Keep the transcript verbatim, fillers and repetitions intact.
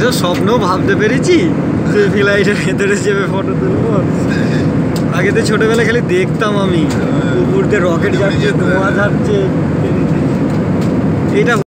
এসব স্বপ্ন ভাবতে পেরেছি যে ফ্লাইটের ভেতরে চেপে ফটো তুলবো। আগে তো ছোটবেলায় খালি দেখতাম আমি উপর দিয়ে রকেট যাচ্ছে, ধোঁয়া যাচ্ছে। এটা